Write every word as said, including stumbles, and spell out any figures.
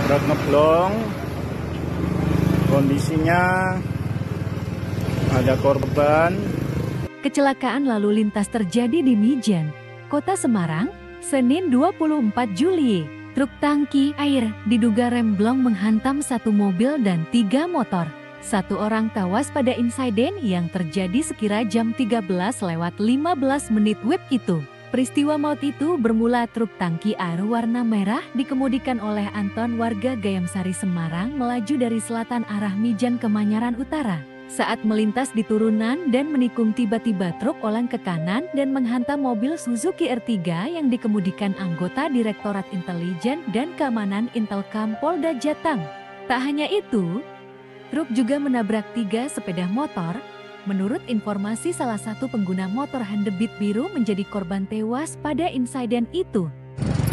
Truk ngeblong, kondisinya ada korban. Kecelakaan lalu lintas terjadi di Mijen, Kota Semarang, Senin dua puluh empat Juli. Truk tangki air diduga remblong menghantam satu mobil dan tiga motor. Satu orang tewas pada insiden yang terjadi sekira jam tiga belas lewat lima belas menit W I B itu. Peristiwa maut itu bermula truk tangki air warna merah dikemudikan oleh Anton warga Gayamsari Semarang melaju dari selatan arah Mijen ke Manyaran Utara. Saat melintas di turunan dan menikung tiba-tiba truk oleng ke kanan dan menghantam mobil Suzuki R tiga yang dikemudikan anggota Direktorat Intelijen dan Keamanan Intelkam Polda Jateng. Tak hanya itu, truk juga menabrak tiga sepeda motor. Menurut informasi, salah satu pengguna motor Honda Beat biru menjadi korban tewas pada insiden itu.